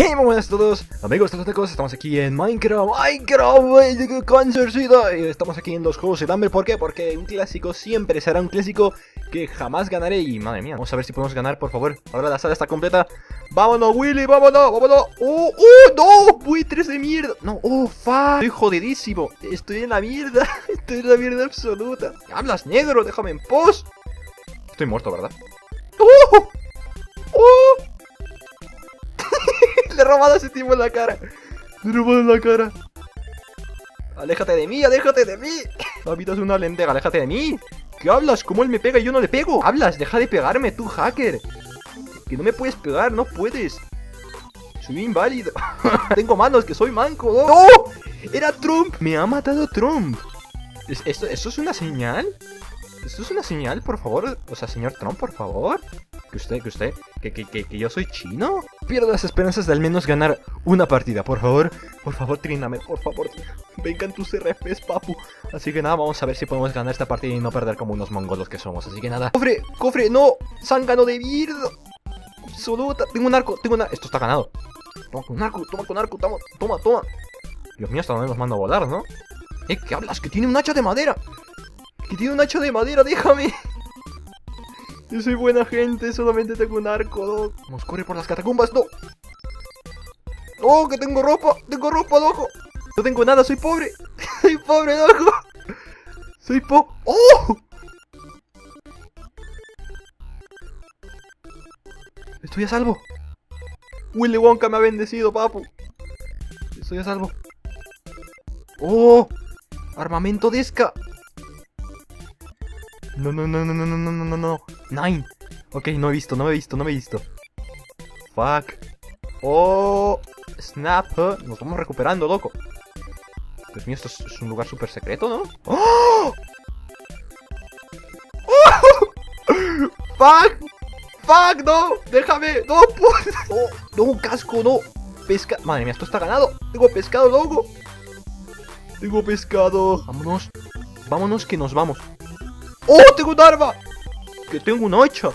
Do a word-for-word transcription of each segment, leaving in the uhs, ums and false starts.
Hey, muy buenas a todos, amigos tecos, estamos aquí en Minecraft, Minecraft, Cancercida. Estamos aquí en los Juegos del Hambre. ¿Por qué? Porque un clásico siempre será un clásico que jamás ganaré. Y madre mía, vamos a ver si podemos ganar, por favor. Ahora la sala está completa. Vámonos, Willy, vámonos, vámonos. ¡Oh, oh, no! ¡Buitres de mierda! No, ¡oh, fuck! Estoy jodidísimo, estoy en la mierda. Estoy en la mierda absoluta. ¿Hablas, negro? Déjame en pos. Estoy muerto, ¿verdad? ¡Oh! ¡Oh! Le he robado a ese tipo en la cara. Le he robado en la cara. Aléjate de mí, aléjate de mí. Habitas una lenteja, aléjate de mí. ¿Qué hablas? ¿Cómo él me pega y yo no le pego? Hablas, deja de pegarme, tú, hacker. Que no me puedes pegar, no puedes. Soy inválido. Tengo manos, que soy manco. ¡No! ¡No! Era Trump. Me ha matado Trump. ¿Es, esto, ¿Esto es una señal? ¿Esto es una señal, por favor? O sea, señor Trump, por favor. Que usted, que usted, que, que, que, que yo soy chino. Pierdo las esperanzas de al menos ganar una partida, por favor. Por favor, tríname, por favor. Vengan tus R Ps, papu. Así que nada, vamos a ver si podemos ganar esta partida y no perder como unos mongolos que somos. Así que nada. ¡Cofre! ¡Cofre! ¡No! ¡Zángano de mierda! Absoluta. Tengo un arco, tengo un arco. Esto está ganado. Toma con arco, toma con arco, toma, toma, toma. Dios mío, hasta dónde nos mando a volar, ¿no? ¿Eh? ¿Qué hablas? Que tiene un hacha de madera. Que tiene un hacha de madera, déjame. Yo soy buena gente, solamente tengo un arco, ¿no? Vamos, corre por las catacumbas, no. Oh, que tengo ropa, tengo ropa, loco. No tengo nada, soy pobre. Soy pobre, loco. Soy po... ¡Oh! Estoy a salvo. Willy Wonka me ha bendecido, papu. Estoy a salvo. ¡Oh! Armamento de esca. No, no, no, no, no, no, no, no, no, no. Nine. Ok, no he visto, no me he visto, no me he visto. Fuck. Oh. Snap. ¿Eh? Nos vamos recuperando, loco. Dios mío, esto es, es un lugar súper secreto, ¿no? ¡Oh! ¡Oh! Fuck. Fuck, no. Déjame. No, pues. Oh, no, un casco, no. Pesca. Madre mía, esto está ganado. Tengo pescado, loco. Tengo pescado. Vámonos. Vámonos que nos vamos. ¡Oh! ¡Tengo un arma! ¡Que tengo un hacha!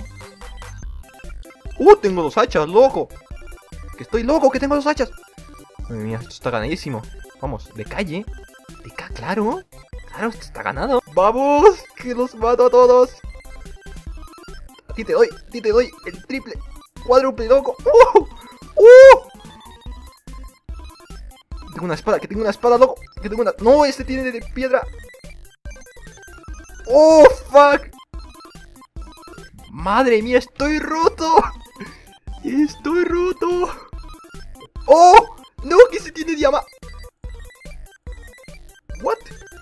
¡Oh! Tengo dos hachas, loco. ¡Que estoy loco! ¡Que tengo dos hachas! Madre mía, esto está ganadísimo. Vamos, de calle. De ca, claro. Claro, esto está ganado. ¡Vamos! ¡Que los mato a todos! A ti te doy, a ti te doy el triple, cuádruple, loco. ¡Oh! ¡Oh! Tengo una espada, que tengo una espada, loco. Que tengo una... ¡No! Este tiene de piedra. ¡Oh, fuck! ¡Madre mía, estoy roto! ¡Estoy roto! ¡Oh! ¡No, que se tiene diamante! ¿What?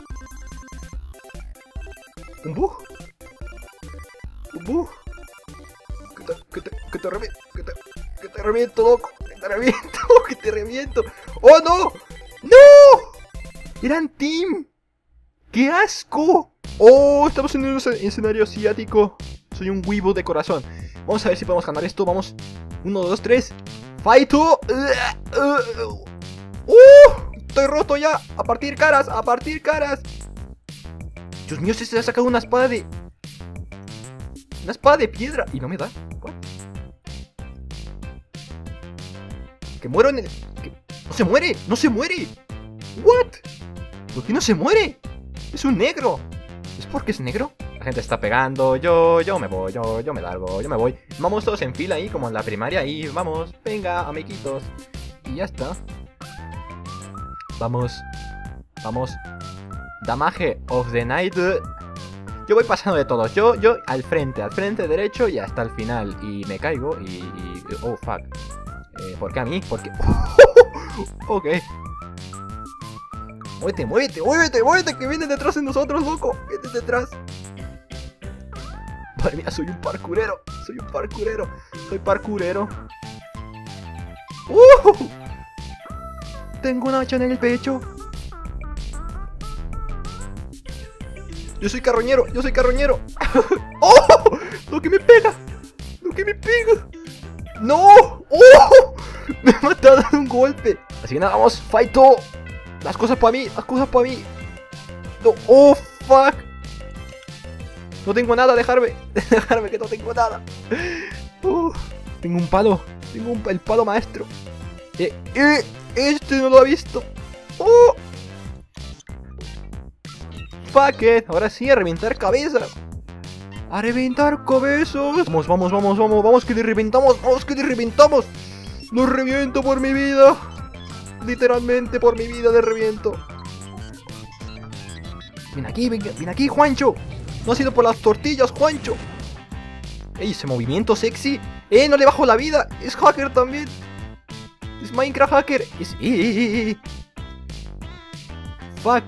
¿Un bug? ¿Un bug? Que te, que te, que te reviento, que te, que te reviento, loco. Que te reviento, que te reviento. ¡Oh, no! ¡No! ¡Eran team! ¡Qué asco! ¡Oh! Estamos en un escenario asiático. Soy un weebo de corazón. Vamos a ver si podemos ganar esto. Vamos. Uno, dos, tres. ¡Fighto! ¡Uh! Estoy roto ya. A partir caras, a partir caras. Dios mío, se ha sacado una espada de... Una espada de piedra. Y no me da. ¿What? Que muero en el... ¿Qué? ¡No se muere! ¡No se muere! ¿What? ¿Por qué no se muere? Es un negro. ¿Es porque es negro? La gente está pegando. Yo, yo me voy, yo, yo me largo, yo me voy. Vamos todos en fila ahí, como en la primaria. Y vamos, venga, amiguitos. Y ya está. Vamos. Vamos. Damage of the night. Yo voy pasando de todos. Yo, yo al frente, al frente derecho y hasta el final. Y me caigo y... y oh, fuck. Eh, ¿Por qué a mí? ¿Por qué? Ok. Muévete, muévete, muévete, muévete, que vienen detrás de nosotros, loco. Vienen detrás. Madre mía, soy un parkourero. Soy un parkourero. Soy parkourero. ¡Uh! Tengo un hacha en el pecho. Yo soy carroñero, yo soy carroñero. ¡Oh! Lo que me pega. Lo que me pega. ¡No! ¡Oh! Me ha matado de un golpe. Así que nada, vamos, fighto. Las cosas para mí, las cosas para mí. No, oh, fuck. No tengo nada, dejarme. Dejarme que no tengo nada. Uh, tengo un palo. Tengo un, el palo maestro. Eh, eh, este no lo ha visto. ¡Oh! Fuck it. Ahora sí, a reventar cabezas. A reventar cabezas. Vamos, vamos, vamos, vamos. Vamos que le reventamos. Vamos que le reventamos. Lo reviento por mi vida. Literalmente por mi vida le reviento. Ven aquí, ven, ven aquí, Juancho. No ha sido por las tortillas, Juancho. Ey, ese movimiento sexy. Eh, no le bajo la vida. Es hacker también. Es Minecraft hacker. Es... Eh, eh, eh, eh. Fuck.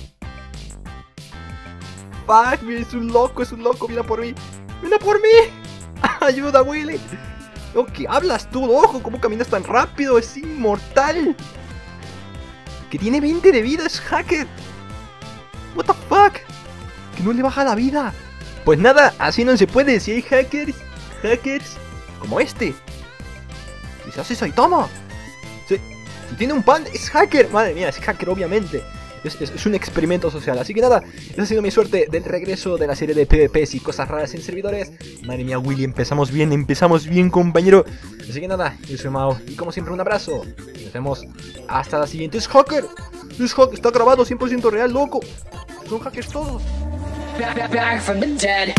Fuck, es un loco, es un loco. Viene por mí. Viene por mí. Ayuda, Willy. Oh, ¿qué hablas tú, ojo? ¿Cómo caminas tan rápido? Es inmortal. Que tiene veinte de vida, es hacker. What the fuck. Que no le baja la vida. Pues nada, así no se puede. Si hay hackers, hackers como este. ¿Qué se hace Saitama? Si, si tiene un pan, es hacker. Madre mía, es hacker obviamente. Es, es, es un experimento social. Así que nada, esa ha sido mi suerte del regreso de la serie de PvPs y cosas raras en servidores. Madre mía, Willy, empezamos bien, empezamos bien, compañero. Así que nada, yo soy Mao y como siempre un abrazo. Nos vemos hasta la siguiente. Es hacker. Es hacker, está grabado cien por ciento real, loco. Son hackers todos. Back, back from the dead.